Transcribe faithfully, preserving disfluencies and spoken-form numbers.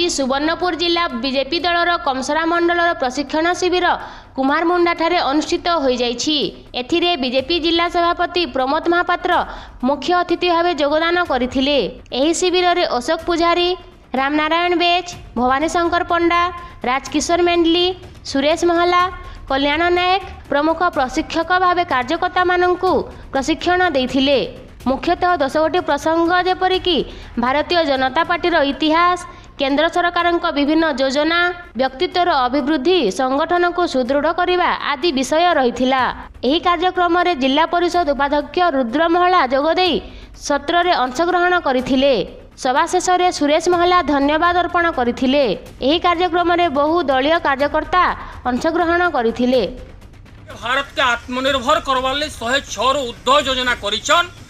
सुवर्णपुर जिला बीजेपी दलर कमसरा मंडलर प्रशिक्षण शिविर कुमारमुंडा ठारे अनुष्ठित हो जाइछि। एथिरे बीजेपी जिला सभापति प्रमोद महापात्र मुख्य अतिथि भाव योगदान करथिले। एही शिविर रे अशोक पुजारी, रामनारायण बेच, भवानी शंकर पंडा, राजकिशोर मेंडली, सुरेश महला, कल्याण नायक प्रमुख प्रशिक्षक भाव कार्यकर्ता माननकु प्रशिक्षण देथिले। मुख्यतः दस गोटी प्रसंग जेपरिक भारतीय जनता पार्टीर इतिहास, केंद्र सरकार विभिन्न योजना, व्यक्तित्वर अभिवृद्धि, संगठन को सुदृढ़ करने आदि विषय रही। एही कार्यक्रम रे जिला परिषद उपाध्यक्ष रुद्र महला जोगदे सत्र रे अंशग्रहण करथिले। सभा शेष में सुरेश महला धन्यवाद अर्पण करथिले। एही कार्यक्रम रे बहु दलीय कार्यकर्ता अंशग्रहण करथिले। भारत के आत्मनिर्भर करवाले शहे छह ऊर्ध्व योजना करिछन।